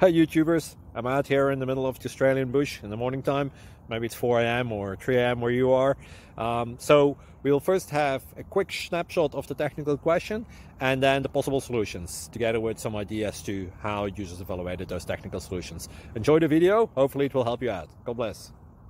Hi YouTubers, I'm out here in the middle of the Australian bush in the morning time. Maybe it's 4 a.m. or 3 a.m. where you are. So we'll first have a quick snapshot of the technical question and then the possible solutions, together with some ideas to how users evaluated those technical solutions. Enjoy the video, hopefully it will help you out. God bless.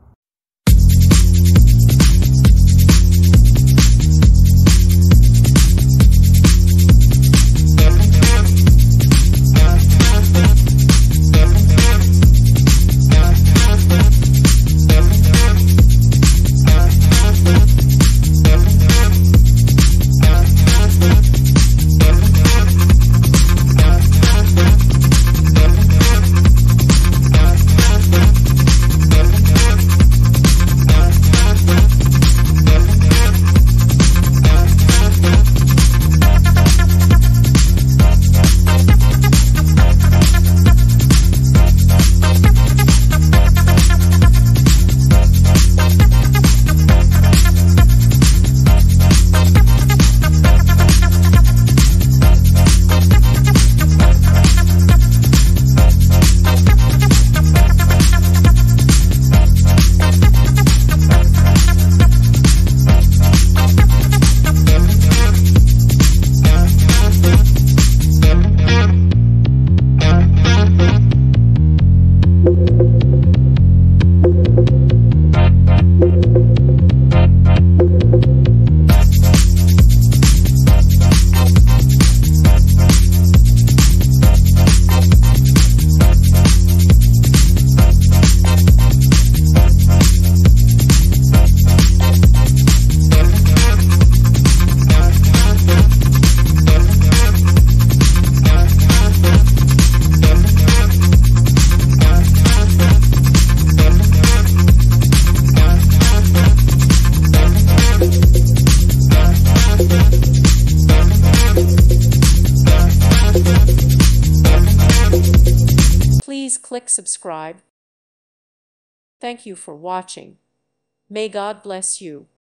Please click subscribe. Thank you for watching. May God bless you.